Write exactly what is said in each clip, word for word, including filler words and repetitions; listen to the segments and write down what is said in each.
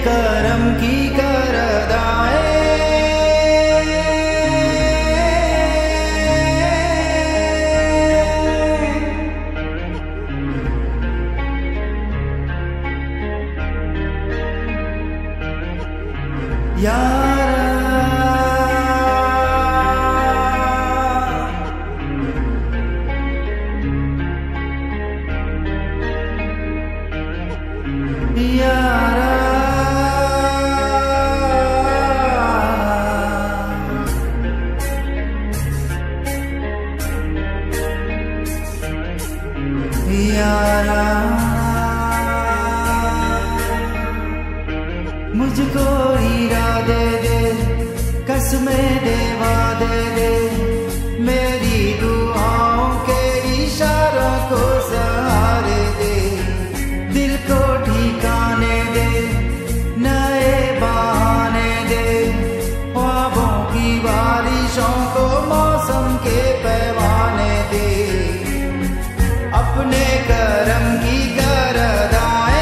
करम की करदाए यारा यारा यारा मुझको हीरा दे दे, कसमें देवा दे दे, मेरी दुआओं के इशारों को सहारे दे, दिल को ठिकाने दे, नए बहाने दे, ख्वाबों की बारिशों को मौसम के पैमाने दे, अपने करम की करदाए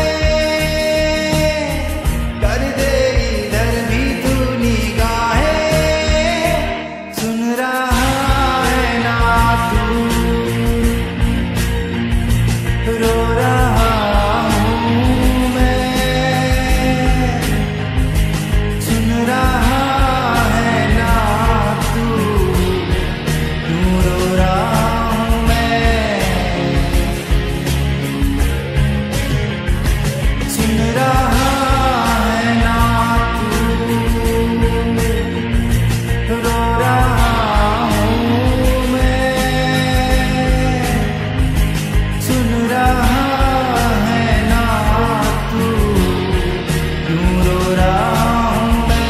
कर दे इधर भी तू निगाहें, सुन रहा है ना तू, रो रहा हूँ मैं, सुन रहा है ना तू, क्यों रो रहा हूँ मैं, सुन रहा है ना तू, रो रहा हूँ मैं, सुन रहा है ना तू, क्यों रो रहा हूँ मैं।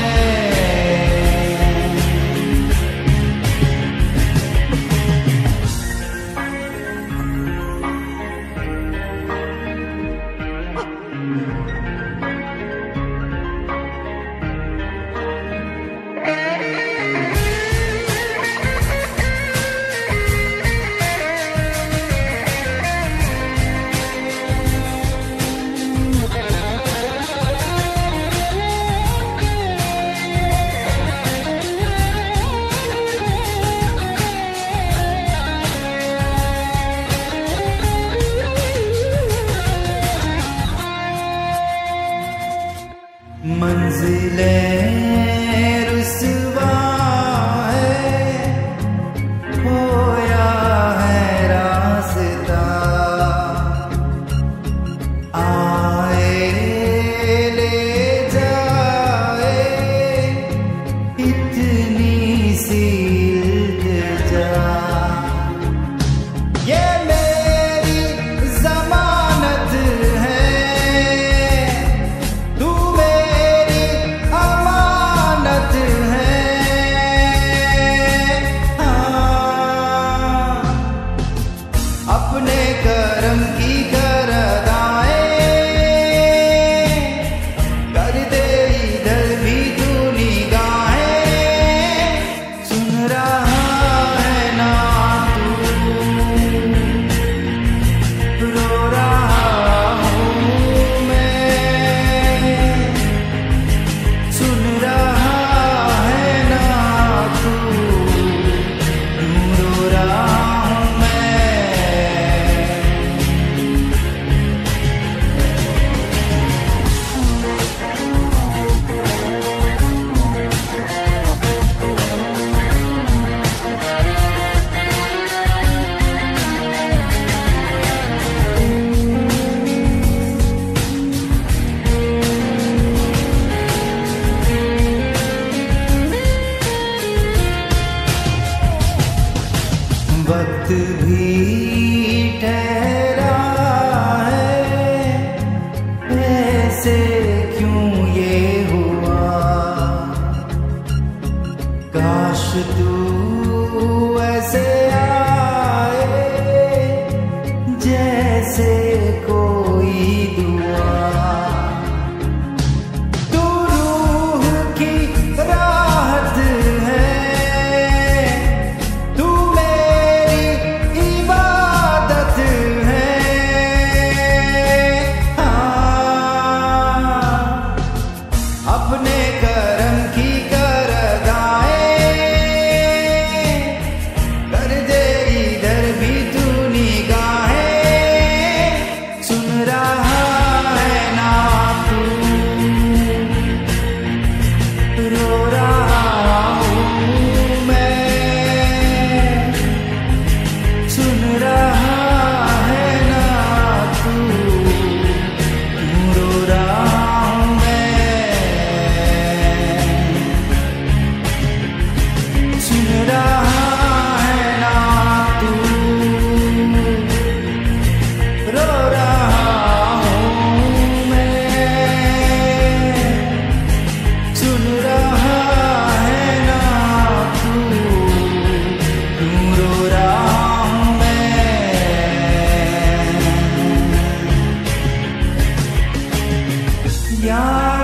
मंजिलें रुसवा है, खोया है रास्ता, आए ले जाए इतनी सी इल्तिजा, ये मेरी जमानत है, तू मेरी अमानत है, हाँ, अपने करम की करदाए कर दे इधर भी तू निगाहें, सुन रहा है ना तू, रो रहा हूँ मैं, सुन रहा है ना तू, क्यों रो रहा हूँ मैं। वक्त भी ठहरा है, ऐसे क्यों ये हुआ, काश तू ऐसे आए जैसे कोई दुआ, तू रूह की राहत है, तू मेरी इबादत है, हाँ, अपने करम की करदाए कर दे इधर भी तू निगाहें। सुन रहा है ना तू रो रहा हूँ मैं। सुन रहा है ना तू क्यों रो रहा हूँ मैं। सुन रहा है ना तू रो रहा हूँ मैं। सुन रहा है ना तू क्यों रो रहा हूँ मैं। यार